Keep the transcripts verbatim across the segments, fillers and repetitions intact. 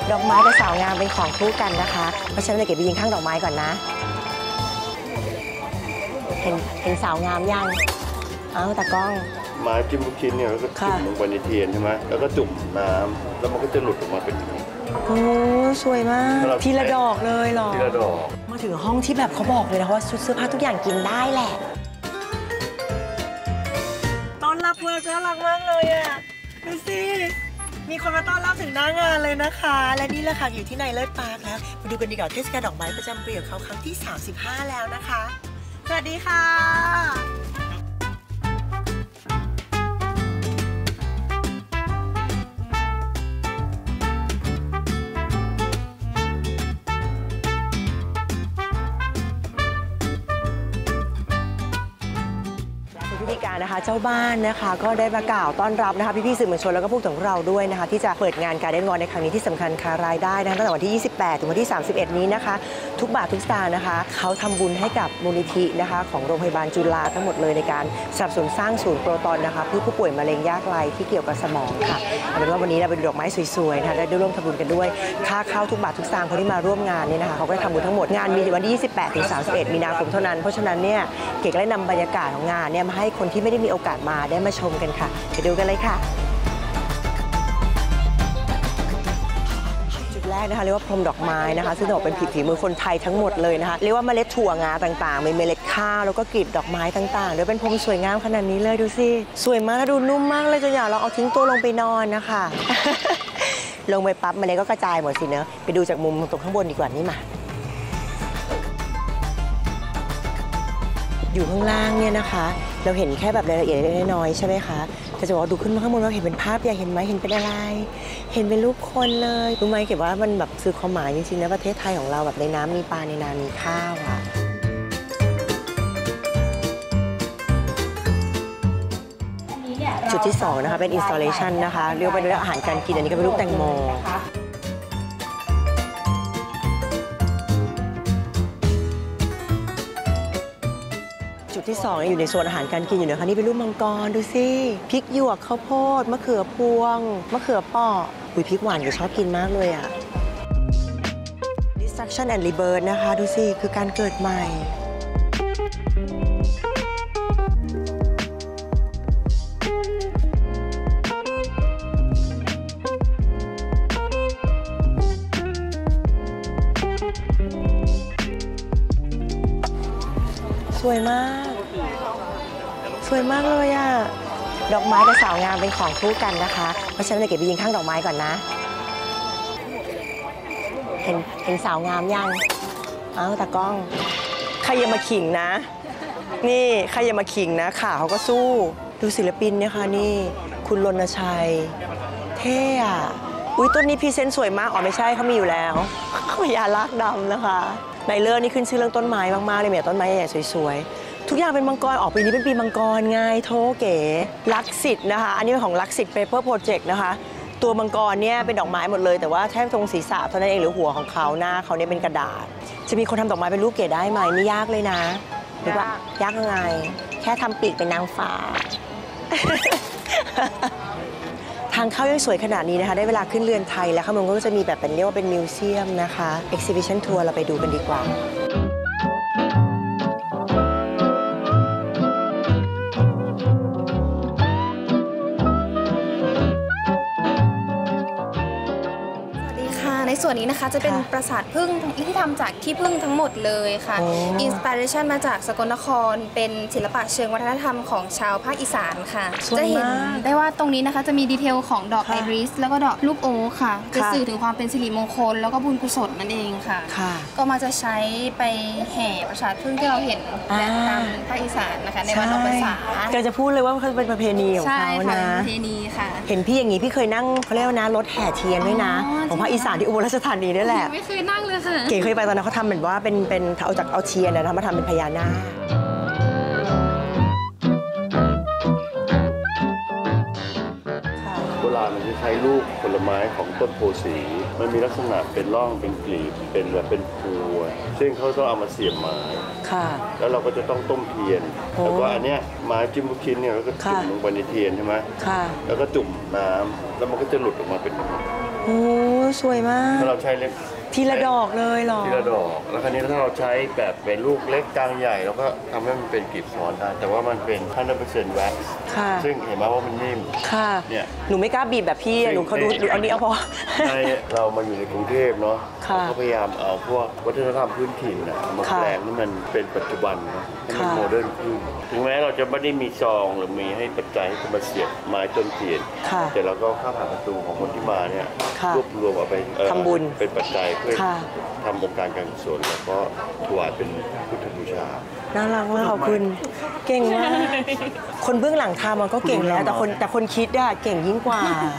ดอกไม้กับสาวงามเป็นของคู่กันนะคะเพราะฉะนั้นเราเก็บไปยืนข้างดอกไม้ก่อนนะเห็นเห็นสาวงามยังเอ้าตากล้องไม้จิ้มลูกชิ้นเนี่ยแล้วก็จุ่มลงไปในเทียนใช่ไหมแล้วก็จุ่มน้ำแล้วมันก็จะหลุดออกมาเป็นอย่างนี้โอ้สวยมากทีละดอกเลยหรอทีละดอกมาถึงห้องที่แบบเขาบอกเลยนะว่าชุดเสื้อผ้าทุกอย่างกินได้แหละต้อนรับเพื่อนน่ารักมากเลยอ่ะดูสิมีคนมาต้อนรับถึงหน้างานเลยนะคะและนี่แหละค่ะอยู่ที่ในเลิศปาร์คแล้วมาดูกันดีกว่าเทศกาลดอกไม้ประจำปีของเขาครั้งที่สามสิบห้าแล้วนะคะสวัสดีค่ะพิธีการนะคะเจ้าบ้านนะคะก็ได้ประกาศต้อนรับนะคะพี่ๆสื่อมวลชนแล้วก็ผู้ถึงเราด้วยนะคะที่จะเปิดงานการเด้นวอลในครั้งนี้ที่สำคัญค่ะรายได้นะคะตั้งแต่วันที่ยี่สิบแปดถึงวันที่สามสิบเอ็ดนี้นะคะทุกบาททุกสตางค์นะคะเขาทำบุญให้กับมูลนิธินะคะของโรงพยาบาลจุฬาทั้งหมดเลยในการสนับสนุนสร้างศูนย์โปรตอนนะคะเพื่อผู้ป่วยมะเร็งยากไร้ที่เกี่ยวกับสมองค่ะเอาเป็นว่าวันนี้เราไปดูดอกไม้สวยๆนะคะได้ร่วมทำบุญกันด้วยค่าเข้าทุกบาททุกสตางค์คนที่มาร่วมงานเนี่ยนะคะเขาก็ทำบุญทั้งหมดงานมีวันที่ยี่สิบแปดถึงสามสิบเอ็ดมีนาคมเท่านั้นเพราะฉะนั้นเนี่ยเก๋ก็ได้นำบรรยากาศของงานเนี่ยมาให้คนที่ไม่ได้มีโอกาสมาได้มาชมกันค่ะไปดูกันเลยค่ะจุดแรกนะคะเรียกว่าพรมดอกไม้นะคะซึ่งบอกเป็นผิวฝีมือคนไทยทั้งหมดเลยนะคะเรียกว่าเมล็ดถั่วงาต่างๆมีเมล็ดข้าวแล้วก็กลีบดอกไม้ต่างๆโดยเป็นพรมสวยงามขนาดนี้เลยดูสิสวยมากและดูนุ่มมากเลยจนอยากลองเอาทิ้งตัวลงไปนอนนะคะ ลงไปปั๊บเมล็ดก็กระจายหมดสิเนอะไปดูจากมุมตรงข้างบนดีกว่านี่มาอยู่ข้างล่างเนี่ยนะคะเราเห็นแค่แบบรายละเอียดเล็กน้อยใช่ไหมคะแต่จะบอกดูขึ้นมาข้างบนเราเห็นเป็นภาพใหญ่เห็นไหมเห็นเป็นอะไรเห็นเป็นรูปคนเลยรู้ไหมเก็บว่ามันแบบสื่อความหมายจริงๆนะประเทศไทยของเราแบบในน้ำมีปลาในนามีข้าวอ่ะจุดที่สองนะคะเป็น installation นะคะเรียกว่าเป็นอาหารการกินอันนี้ก็เป็นรูปแตงโมจุดที่สองอยู่ในโซนอาหารการกินอยู่นะคะนี่เป็นรูปมังกรดูสิพริกหยวกข้าวโพดมะเขือพวงมะเขือเปาะอุ้ยพริกหวานก็ชอบกินมากเลยอ่ะ Destruction and Rebirth นะคะดูสิคือการเกิดใหม่สวยมากสวยมากเลยอ่ะดอกไม้กับสาวงามเป็นของคู่กันนะคะเพราะฉะนั้นเราเก็บไปยืนข้างดอกไม้ก่อนนะเห็นเห็นสาวงามยังเอ้าตากล้องใครอย่ามาขิงนะนี่ใครอย่ามาขิงนะขาเขาก็สู้ดูศิลปินเนี่ยค่ะนี่คุณรณชัยเท่อะอุ้ยต้นนี้พรีเซนต์สวยมากอ๋อไม่ใช่เขามีอยู่แล้วพญาลากดำนะคะในเรื่องนี่ขึ้นชื่อเรื่องต้นไม้มากๆเลยเนี่ยต้นไม้ใหญ่สวยๆทุกอย่างเป็นมังกรออกปีนี้เป็นปีมังกรไงโทเก๋ลักษิตนะคะอันนี้เป็นของลักษิตเปเปอร์โปรเจกต์นะคะตัวมังกรเนี่ยเป็นดอกไม้หมดเลยแต่ว่าแค่ตรงศีรษะเท่านั้นเองหรือหัวของเขาหน้าเขาเนี่ยเป็นกระดาษจะมีคนทำดอกไม้เป็นรูปเก๋ได้ไหมนี่ยากเลยนะหรือว่ายากยังไงแค่ทำปีกเป็นนางฟ้า ทางเข้ายังสวยขนาดนี้นะคะได้เวลาขึ้นเรือนไทยแล้วข้างบนก็จะมีแบบเป็นเรียกว่าเป็นมิวเซียมนะคะ Exhibition Tour เราไปดูกันดีกว่าในส่วนนี้นะคะจะเป็นปราสาทผึ้งที่ทำจากขี้ผึ้งทั้งหมดเลยค่ะอินสปิเรชันมาจากสกลนครเป็นศิลปะเชิงวัฒนธรรมของชาวภาคอีสานค่ะจะเห็นได้ว่าตรงนี้นะคะจะมีดีเทลของดอกไอริสแล้วก็ดอกลูกโอ๊คค่ะจะสื่อถึงความเป็นสิริมงคลแล้วก็บุญกุศลนั่นเองค่ะก็มาจะใช้ไปแห่ปราสาทผึ้งที่เราเห็นตามภาคอีสานนะคะในวันออกพรรษาก็จะพูดเลยว่าเขาเป็นประเพณีของเขานะประเพณีค่ะเห็นพี่อย่างนี้พี่เคยนั่งเขาเรียกว่านะรถแห่เทียนด้วยนะของภาคอีสานที่อุบลราชธานีนี่แหละไม่เคยนั่งเลยค่ะเก๋เคยไปตอนนั้นเขาทำเหมือนว่าเป็นเป็นเอาจากเอาเทียนนะทำมาทำเป็นพญานาคโบราณมันจะใช้ลูกผลไม้ของต้นโพสีมันมีลักษณะเป็นร่องเป็นกลีบเป็นแบบเป็นภูซึ่งเขาต้องเอามาเสียบไม้แล้วเราก็จะต้องต้มเทียนแล้วก็อันเนี้ยไม้จิ้มลูกชิ้นเนี่ยเราก็จุ่มลงไปในเทียนใช่ไหมแล้วก็จุ่มน้ำแล้วมันก็จะหลุดออกมาเป็นโอ้อ้สวยมากถ้าเราใช้เล็บทีละดอกเลยเหรอทีละดอก แล้วคราวนี้ถ้าเราใช้แบบเป็นลูกเล็กกลางใหญ่เราก็ทำให้มันเป็นกลีบซ้อนได้แต่ว่ามันเป็น ร้อยเปอร์เซ็นต์ แว็กซ์ค่ะซึ่งเห็นไหมว่ามันนิ่มค่ะเนี่ยหนูไม่กล้าบีบแบบพี่อะหนูเขาดูดูเอานี้เอาพอในเรามาอยู่ในกรุงเทพเนาะค่ะเราก็พยายามเอาพวกวัฒนธรรมพื้นถิ่นนะมาค่ะแปลงให้มันเป็นปัจจุบันเนาะให้มันค่ะโมเดิร์นขึ้นถึงแม้เราจะไม่ได้มีซองหรือมีให้ปัจจัยให้คนมาเสียบไม้ต้นเทียนค่ะแต่เราก็เข้าผ่านประตูของคนที่มาเนี่ยค่ะรวบรวมเอาไปเอ่อทำบุญเป็นปัจจัยเพื่อค่ะทำองค์การการกุศลแล้วก็ถวายเป็นพุทธบูชาน่ารักมากขอบคุณเก่งมาก คนเบื้องหลังทำมันก็เก่งแล้ว แต่คนแต่คนคิดอะเก่งยิ่งกว่า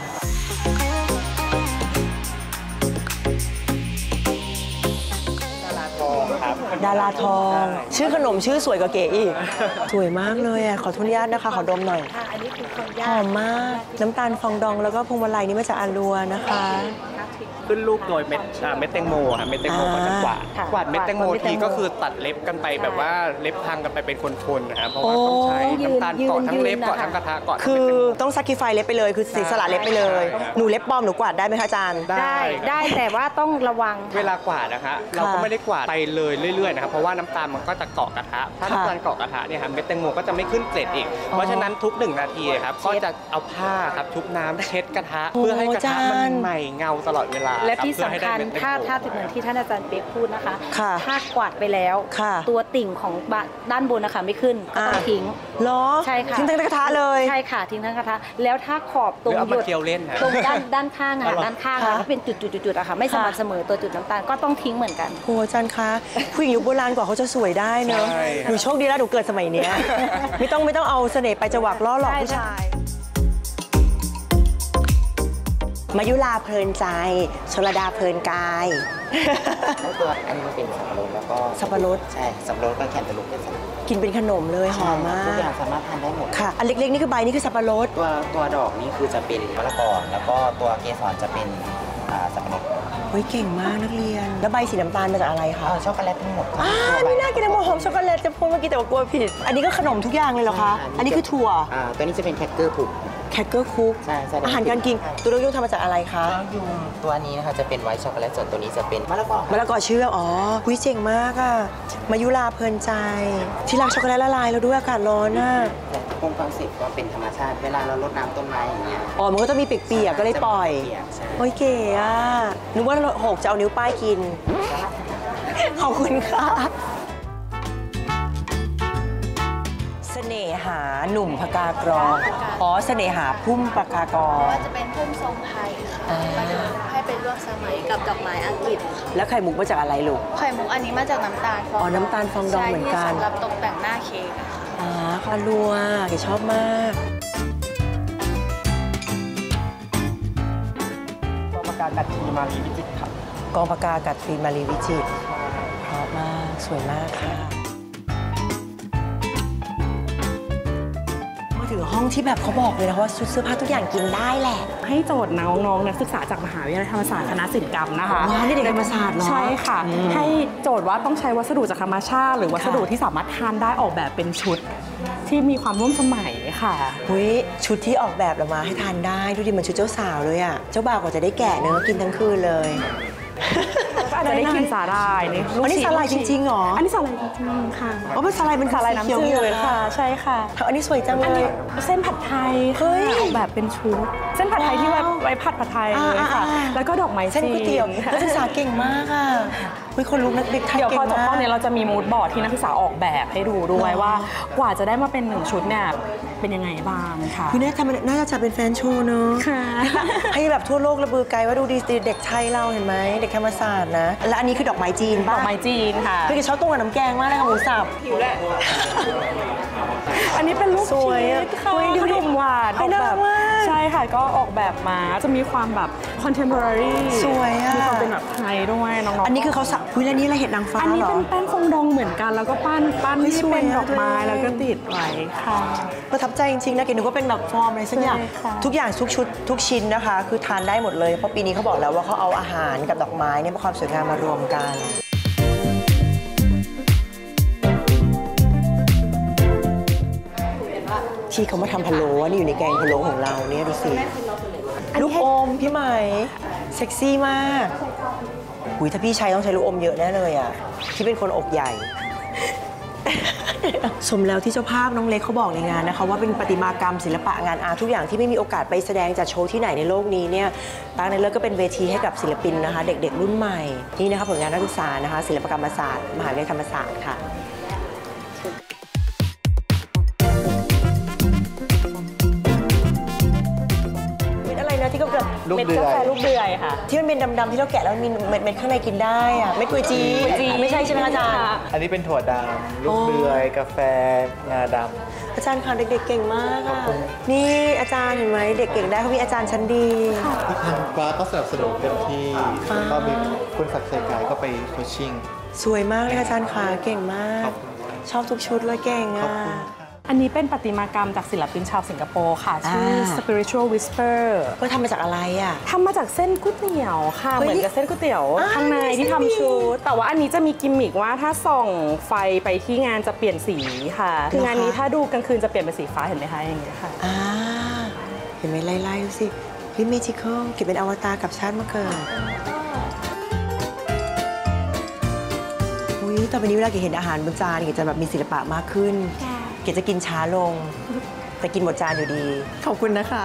ดาราทอง ชื่อขนมชื่อสวยกว่าเก๋อีก สวยมากเลยอะขอทุนญาตนะคะ ขอดมหน่อยอันนี้คือคนหยาอก มมาก น้ำตาลฟองดองแล้วก็พวงมาลัยนี่มาจากอารัวนะคะขึ้นรูปโดยเม็ดอ่าเม็ดแตงโมค่ะเม็ดแตงโมก็จะกวาดค่ะกวาดเม็ดแตงโมกวาดเม็ดแตทีงโมก็คือตัดเล็บกันไปแบบว่าเล็บพังกันไปเป็นคนๆนะครับเพราะว่าต้องใช้โอ้น้ำตาลยืนเกาะทั้งเล็บยืนเกาะนะคะทั้งกระทะเกาะทั้งคืเม็ดอแตงโมต้องซักคิฟายเล็บไปเลย คือสีสละเล็บไปเลยใช่ครับหนูเล็บปลอมหนูกวาดได้ไหมคะอาจารย์ได้ได้แต่ว่าต้องระวังเวลากวาดนะคะเราก็ไม่ได้กวาดไปเลยเรื่อยๆนะครับเพราะว่าน้ำตาลมันก็จะเกาะกระทะถ้าค่ะน้ำตาลเกาะกระทะเนี่ยครับเม็ดแตงโมก็จะไม่ขึ้นเกล็ดอีก เพราะฉะนั้นทุกหนึ่งนาทีครับก็จะเอาผ้าครับชุบน้ำเช็ดกระทะโอ้เพื่อให้กระทะมัอาจารนย์ใหม่เงาตลอดเวลาและรับที่เพื่อให้สำได้คัญเม็ดแตงโมถ้าถ้าเหมือนที่ท่านอาจารย์เป๊กพูดนะคะค่ะถ้ากวาดไปแล้วค่ะตัวติ่งของบะด้านบนนะคะไม่ขึ้นก็ต้องอ่าทิ้งเหรอใช่ค่ะทิ้งทั้งกระทะเลยใช่ค่ะทิ้งทั้งกระทะแล้วถ้าขอบตรงหรือเอาหยมาดเคี่ยวเล่นนะตรงด้านด้านข้างอ๋อ่ะอเหรอด้านข้างค่ะอ่ะที่เป็นจุดๆๆๆอะค่ะไม่สม่ำเสมอตัวจุดน้ำตาลก็ต้องทิ้งเหมือนกันโอ้อาจารย์คะผู้หญิงยุคโบราณกว่าเขาจะสวยได้เนอะใช่หนูโชคดีแล้วหนูเกิดสมัยเนี้ย ไม่ต้องไม่ต้องเอาเสน่ห์ไปจวักล่อหลอกผู้ชาย มายุลาเพลินใจชลดาเพลินกายแล้วตัวอันนี้มันเป็นสับปะรดแล้วก็สับปะรดใช่สับปะรดก็แคนตาลูปเป็นสับปะรดกินเป็นขนมเลยหอมมาทุกอย่างกสามารถทานได้หมดค่ะ อันเล็กๆนี่คือใบนี่คือสับปะรดตัวตัวดอกนี้คือจะเป็นมะละกอแล้วก็ตัวเกสรจะเป็นอ่าสับปะรดเฮ้ยเก่งมากนักเรียน แล้วใบสีน้ำตาลมาจากอะไรคะเอ่อช็อกโกแลตทั้งหมดอ่าตัวใบไม่น่ากินนะโมหอมช็อกโกแลตจะพูดเมื่อกี้แต่ว่ากลัวผิด อันนี้ก็ขนมทุกอย่างเลยเหรอคะ อันนี้คือถั่วอ่าตัวนี้จะเป็นแคคเกอร์ผูกแคคเกอร์คุกใช่ใช่อาหารการกินตัวเลือกยุ่งทำมาจากอะไรคะยุงตัวนี้นะคะจะเป็นไวท์ช็อกโกแลตส่วนตัวนี้จะเป็นมะละกอมะละกอเชื่อมอ๋อวิเจ๋งมากอะมายุลาเพลินใจ ที่รักช็อกโกแลตละลายแล้วด้วยอากาศร้อนน่ะแต่คงคอนเซ็ปต์ก็เป็นธรรมชาติ เวลาเรารดน้ำต้นไม้อย่างเงี้ยอ๋อ มันก็จะมีเปียกๆก็เลยปล่อยเปีกๆใช่โอ้ยเก๋อะนึกว่าหกจะเอานิ้วป้ายกิน ขอบคุณค่ะ เสน่หาหนุ่มพกากรอง อ๋อ เสน่หาพุ่มปากากรว่าจะเป็นพุ่มทรงไทยค่ะประยุกต์ให้เป็นลวดสมัยกับดอกไม้อังกฤษค่ะแล้วไข่มุกมาจากอะไรลูกไข่มุกอันนี้มาจากน้ำตาลฟองอ๋อน้ำตาลฟองดองเหมือนกันใช่ที่สำหรับตกแต่งหน้าเค้กอะค่ะอ๋อคารัวเก๋ชอบมากตัวประกาศกัดทีมารีวิจิตรครับกองปากกากัดฟีนมารีวิจิตรเพราะมาก สวยมากค่ะมาถึงห้องที่แบบเขาบอกเลยนะว่าชุดเสื้อผ้าทุกอย่างกินได้แหละให้โจทย์น้องๆนักศึกษาจากมหาวิทยาลัยธรรมศาสตร์คณะศิลปกรรมนะคะว้าวนี่เด็กธรรมศาสตร์เหรอใช่ค่ะอืมให้โจทย์ว่าต้องใช้วัสดุจากธรรมชาติ หรือวัสดุค่ะที่สามารถทานได้ออกแบบเป็นชุดที่มีความร่วมสมัยค่ะหุยชุดที่ออกแบบเรามาให้ทานได้ ดูดิเหมือนชุดเจ้าสาวเลยอ่ะ เจ้าบ่าวกว่าจะได้แกะเนื้อะกินทั้งคืนเลยจะได้กินสาหร่ายนี่ลูกอันนี้ชิ้สาหร่ายจริงๆเหรออันนี้สาหร่ายจริงๆค่ะอ๋อเป็นสาหร่ายเป็นสาหร่ายเขียวน้ำจืๆดค่ะ ใช่ค่ะอันนี้สวยจังอันเลยนี้เส้นผัดไทยเฮ้ค่ะยออกแบบเป็นชุด เส้นผัดไทยที่ไว้ว้าวไว้ผัดผัดไทยเลยค่ะอ่าๆๆแล้วก็ดอกไม้เส้นก๋วยเตี๋ยวจีนนักศึกษาเก่งมากอ่ะเฮ้ยคนรู้นักเด็กไทยเดี๋ยวเก่งพอจบมาห้องกนี้เราจะมีมูดบอร์ดที่นักศึกษาออกแบบให้ดูด้วยอ๋อว่ากว่าจะได้มาเป็นหนึ่งชุดเนี่ยเป็นยังไงบ้างค่ะคือน่าจะน่าจะจัดเป็นแฟนโชว์เนอะค่ะให้แบบทั่วโลกระบือไกลว่าดูดีเด็กไทยเราเห็นไหมเด็กธรรมศาสตร์นะ และอันนี้คือดอกไม้จีนดป่ะอกไม้จีนค่ะคือจะชอบตรงกับน้ำแกงมากเลยค่ะหมูสับอันนี้เป็นลูกสวยอะชีสค่ะเฮ้ยดูขดินมหวานเฮ้ยน่ารักมากใช่ค่ะก็ออกแบบมาจะมีความแบบ contemporary สวยอะมีความเป็นแบบไทยด้วยน้องๆอันนี้คือเขาสับคุยแล้วนี่อะไรเห็ดนางฟ้าอันนี้เหรอเป็นแป้งฟองดองเหมือนกัน แล้วก็ปั้นปั้นเฮ้ยที่สวยเป็นอะดอกไม้ด้วยแล้วก็ติดไว้ค่ะประทับใจจริงๆนะเก๋นึกว่าเป็นแบบฟอร์มอะไรสักอย่างใช่ค่ะทุกอย่างทุกชุดทุกชิ้นนะคะ คือทานได้หมดเลย เพราะปีนี้เขาบอกแล้วว่าเขาเอาอาหารกับดอกไม้เนี่ยเป็นความสวยงามมารวมกันที่เขามาทำพะโล้นี่อยู่ในแกงพะโล้ของเราเนี่ยดูสิลูกอมพี่ไหมเซ็กซี่มากหุยถ้าพี่ใช้ต้องใช้ลูกอมเยอะแน่เลยอ่ะพี่เป็นคนอกใหญ่ สมแล้วที่เจ้าภาพน้องเล็กเขาบอกในงานนะคะว่าเป็นประติมากรรมศิลปะงานอาร์ตทุกอย่างที่ไม่มีโอกาสไปแสดงจัดโชว์ที่ไหนในโลกนี้เนี่ยตั้งในเลิกก็เป็นเวทีให้กับศิลปินนะคะเด็กๆรุ่นใหม่นี่นะคะผลงานนักศึกษานะคะศิลปกรรมศาสตร์มหาวิทยาลัยธรรมศาสตร์ค่ะที่ก็แบบเม็ดกาแฟลูกเดือยค่ะที่มันเป็นดำๆที่เราแกะแล้วมีเม็ดเม็ดข้างในกินได้อะเม็ดกุยจีไม่ใช่ใช่ไหมอาจารย์อันนี้เป็นถั่วดำลูกเดือยกาแฟงาดำอาจารย์ค่ะเด็กๆเก่งมากอ่ะนี่อาจารย์เห็นไหมเด็กเก่งได้เขามีอาจารย์ชั้นดีทางฟ้าก็สนับสนุนเต็มที่แล้วก็มีคุณศักดิ์ชัยกายก็ไปโคชชิ่งสวยมากเลยอาจารย์ค่ะเก่งมากชอบทุกชุดเลยเก่งอ่ะอันนี้เป็นประติมากรรมจากศิลปินชาวสิงคโปร์ค่ะชื่อ Spiritual Whisper ก็ทำมาจากอะไรอ่ะทำมาจากเส้นก๋วยเตี๋ยวค่ะเหมือนกับเส้นก๋วยเตี๋ยวข้างในที่ทำชุดแต่ว่าอันนี้จะมีกิมมิกว่าถ้าส่องไฟไปที่งานจะเปลี่ยนสีค่ะคืองานนี้ถ้าดูกลางคืนจะเปลี่ยนเป็นสีฟ้าเห็นไหมคะอย่างเงี้ยค่ะอ่าเห็นไหมไล่ๆดูสิพี่เมจิคอลเก็บเป็นอวตารกับชาติมาเกิดอุ้ยต่อไปนี้เวลาเก๋เห็นอาหารบนจานเก๋จะแบบมีศิลปะมากขึ้นเก๋จะกินช้าลงแต่กินหมดจานอยู่ดีขอบคุณนะคะ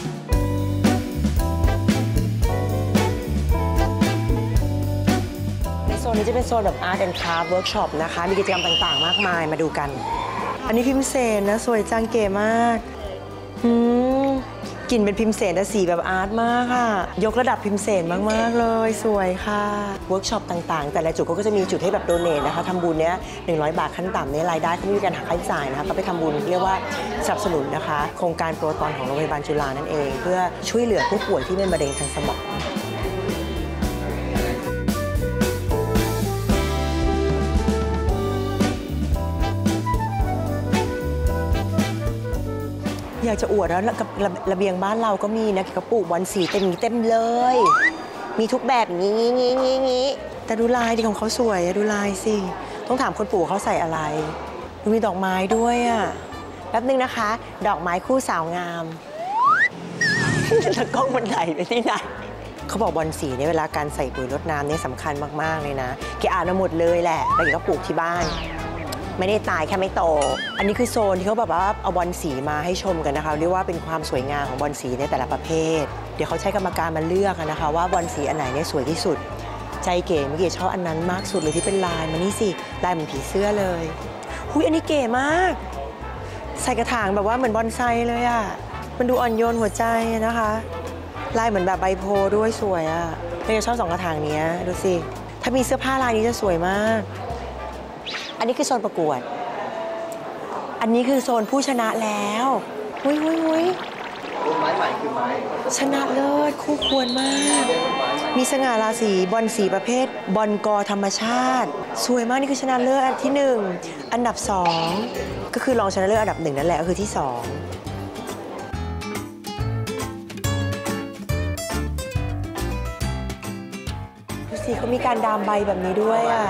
ในโซนนี้จะเป็นโซนแบบ Art and Craft Workshop นะคะมีกิจกรรมต่างๆมากมายมาดูกันอันนี้พิมพ์เสนนะสวยจังเก๋มากอืมกลิ่นเป็นพิมพ์เสนแต่สีแบบอาร์ตมากค่ะยกระดับพิมพ์เสนมากๆเลยสวยค่ะเวิร์กช็อปต่างๆแต่ละจุดก็จะมีจุดให้แบบโดเนทนะคะทำบุญเนี้ยหนึ่งร้อยบาทขั้นต่ำเนี่ยรายได้เขาไม่มีการหักค่าใช้จ่ายนะคะก็ไปทำบุญเรียกว่าสนับสนุนนะคะโครงการโปรตอนของโรงพยาบาลจุฬานั่นเองเพื่อช่วยเหลือผู้ป่วยที่เป็นมะเร็งทางสมองอยากจะอวดแล้วกับระเบียงบ้านเราก็มีนะเขาปลูกบอนสีเต็มเต็มเลยมีทุกแบบงี้งี้งี้งี้แต่ดูลายดีของเขาสวยดูลายสิต้องถามคนปลูกเขาใส่อะไรมีดอกไม้ด้วยอ่ะแป๊บนึงนะคะดอกไม้คู่สาวงามตะกล้องบันไดไปที่ไหนเขาบอกบอนสีเนี่ยเวลาการใส่ปุ๋ยรดน้ำเนี่ยสำคัญมากๆเลยนะแกอ่านมาหมดเลยแหละแล้วแกก็ปลูกที่บ้านไม่ได้ตายแค่ไม่โตอันนี้คือโซนที่เขาแบบว่าเอาบอลสีมาให้ชมกันนะคะเรียกว่าเป็นความสวยงามของบอลสีในแต่ละประเภทเดี๋ยวเขาใช้กรรมการมาเลือกนะคะว่าบอลสีอันไหนเนี่ยสวยที่สุดใจเก๋เมื่อกี้ชอบอันนั้นมากสุดเลยที่เป็นลายมานี่สิลายเหมือนผีเสื้อเลยหุยอันนี้เก๋มากใส่กระถางแบบว่าเหมือนบอนไซเลยอ่ะมันดูอ่อนโยนหัวใจนะคะลายเหมือนแบบใบโพด้วยสวยอ่ะเราจะชอบสองกระถางนี้ดูสิถ้ามีเสื้อผ้าลายนี้จะสวยมากอันนี้คือโซนประกวดอันนี้คือโซนผู้ชนะแล้วหุยหุยหุยไม้ใหม่คือไม้ชนะเลิศคู่ควรมากมีสง่าราศีบอลสีประเภทบอลกอธรรมชาติสวยมากนี่คือชนะเลิศอันที่หนึ่งอันดับสองก็คือรองชนะเลิศอันดับหนึ่งนั่นแหละก็คือที่สองดูสิเขามีการดามใบแบบนี้ด้วยอ่ะ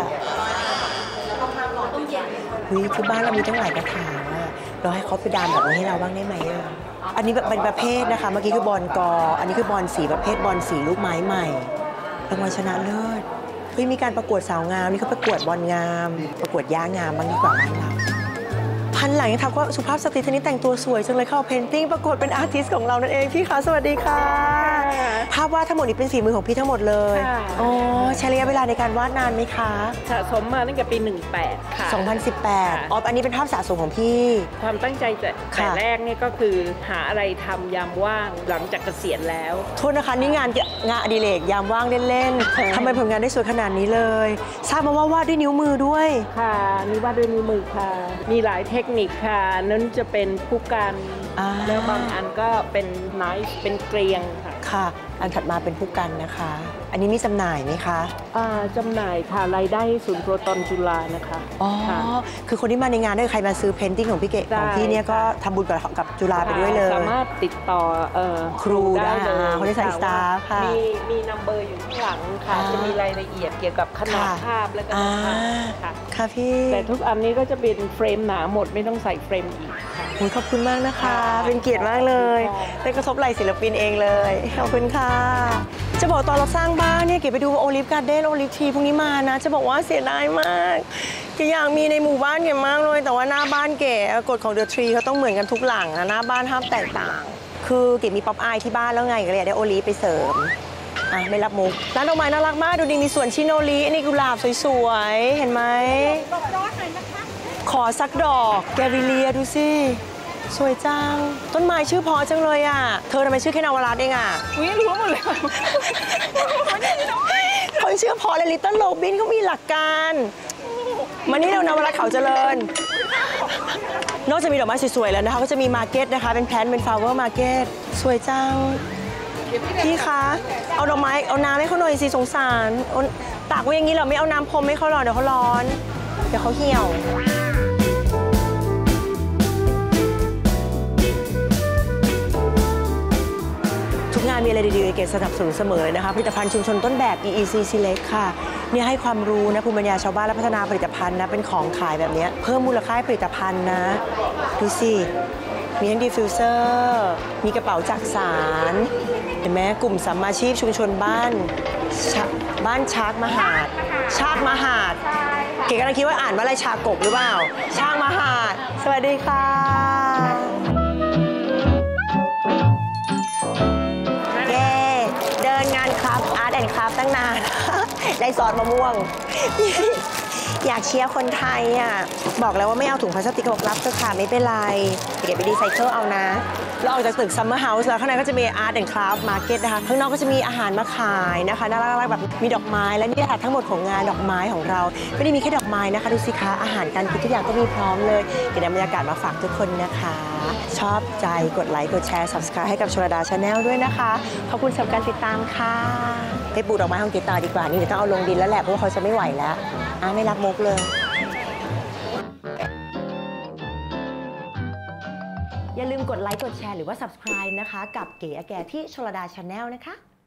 วิที่บ้านเรามีตั้งหลายกระถางอ่ะเราให้เขาไปดามแบบนี้ให้เราบ้างได้ไหมอ่ะอันนี้แบบเป็นประเภทนะคะเมื่อกี้คือบอลกออันนี้คือบอลสีประเภทบอลสีลูกไม้ใหม่รางวัลชนะเลิศเฮ้ยมีการประกวดสาวงามนี่เขาประกวดบอลงามประกวดย่างามบ้างดีกว่าบ้านเราพันหลังยังทักว่าสุภาพสตรีท่านนี้แต่งตัวสวยจังเลยเข้าเพนติ้งประกวดเป็นอาร์ติสต์ของเรานั่นเองพี่คะสวัสดีค่ะภาพวาดทั้งหมดนี้เป็นฝีมือของพี่ทั้งหมดเลยอ๋อใช้ระยะเวลาในการวาดนานไหมคะสะสมมาตั้งแต่ปีหนึ่งแปดค่ะสองพันสิบแปดอ๋ออันนี้เป็นภาพสะสมของพี่ความตั้งใจแต่แรกนี่ก็คือหาอะไรทำยามว่างหลังจากเกษียณแล้วโทษนะคะนี่งานงานอดิเรกยามว่างเล่นๆทำไมผลงานได้สวยขนาดนี้เลยทราบมาว่าวาดด้วยนิ้วมือด้วยค่ะนี่วาดด้วยนิ้วมือค่ะมีหลายเทคนิคค่ะนั้นจะเป็นผู้กันแล้วบางอันก็เป็นไนฟ์เป็นเกลียงค่ะค่ะอันถัดมาเป็นผู้กันนะคะอันนี้มีจำหน่ายไหมคะจำหน่ายค่ะรายได้ศูนย์โปรตอนจุฬานะคะอ๋อคือคนที่มาในงานได้ใครมาซื้อเพนติ้งของพี่เก๋ของพี่เนี่ยก็ทำบุญกับกับจุฬาไปด้วยเลยสามารถติดต่อครูได้คนที่ใส่สตาฟค่ะมีมีนัมเบอร์อยู่ข้างหลังค่ะจะมีรายละเอียดเกี่ยวกับขนาดภาพและก็ค่ะค่ะพี่แต่ทุกอันนี้ก็จะเป็นเฟรมหนาหมดไม่ต้องใส่เฟรมอีกค่ะโอ้ยขอบคุณมากนะคะ เป็นเกียรติมากเลยได้กระทบไหล่ศิลปินเองเลยขอบคุณค่ะจะบอกตอนเราสร้างบ้านเนี่ยเก๋ไปดูโอลิฟการ์เด้นโอลิฟทีพวกนี้มานะจะบอกว่าเสียดายมากเก๋อยากมีในหมู่บ้านเก๋มากเลยแต่ว่าหน้าบ้านเก๋กฎของเดอะทรีเขาต้องเหมือนกันทุกหลังนะหน้าบ้านห้ามแตกต่างคือเก๋มีป๊อปอายที่บ้านแล้วไงก็เลยได้โอลิฟไปเสริมอ่ะไม่รับมุกร้านดอกไม้น่ารักมากดูดีมีสวนชิโนรินี่กุหลาบสวยๆเห็นไหมขอสักดอกแกวิเลียดูสิสวยจังต้นไม้ชื่อพอจังเลยอ่ะเธอทำไมชื่อแค่นวรัตน์เองอ่ะอุ้ยรู้หมดเลยคนชื่อพอและลิตเติ้ลโรบินเขามีหลักการมานี่เรานวรัตน์เขาเจริญนอกจากมีดอกไม้สวยๆแล้วนะคะก็จะมีมาร์เก็ตนะคะเป็นแพลนเป็นฟลาวเวอร์มาร์เก็ตสวยจังพี่คะเอาดอกไม้เอาน้ำให้เขาหน่อยสิสงสารตากไว้อย่างนี้เหรอไม่เอาน้ำพรมให้เขาหรอเดี๋ยวเขาร้อนเดี๋ยวเขาเหี่ยวทุกงานมีอะไรดีๆเก๋สนับสนุนเสมอเลยนะคะผลิตภัณฑ์ชุมชนต้นแบบ อี อี ซี Select ค่ะเนี่ยให้ความรู้นะภูมิปัญญาชาวบ้านและพัฒนาผลิตภัณฑ์นะเป็นของขายแบบนี้เพิ่มมูลค่าผลิตภัณฑ์นะดูสิมีทั้งดิฟฟิวเซอร์มีกระเป๋าจักสารเห็นไหมกลุ่มสัมมาชีพชุมชนบ้านบ้านชากมหาดชากมหาดเก๋กำลังคิดว่าอ่านว่าอะไรชากบหรือเปล่าชากมหาดสวัสดีค่ะเย้เดินงานครับอาร์ตแอนด์คราฟตั้งนานได้ซอสมะม่วงอยากเชียร์คนไทยอ่ะบอกแล้วว่าไม่เอาถุงพลาสติกบอกรับเถอะค่ะไม่เป็นไรเดี๋ยวไปรีไซเคิลเอานะเราออกจากตึกซัมเมอร์เฮาส์แล้วข้างในก็จะมีอาร์ตแอนด์คราฟต์มาร์เก็ตนะคะข้างนอกก็จะมีอาหารมาขายนะคะน่ารักๆแบบมีดอกไม้และนี่แหละทั้งหมดของงานดอกไม้ของเราไม่ได้มีแค่ดอกไม้นะคะดูสิคะอาหารการกินทุกอย่างก็มีพร้อมเลยเดี๋ยวนำบรรยากาศมาฝากทุกคนนะคะชอบใจกดไลค์กดแชร์ ซับสไครบ์ ให้กับชลดาชาแนลด้วยนะคะขอบคุณสำหรับการติดตามค่ะไปปลูกดอกไม้ของเก๋ต่อดีกว่านี่เดี๋ยวต้องเอาลงดินแล้วแหละเพราะว่าเขาจะไม่ไหวแล้วอ่ะไม่รักมุกเลยอย่าลืมกดไลค์กดแชร์หรือว่า ซับสไครบ์ นะคะกับเก๋อแกที่ชลดาชาแนลนะคะ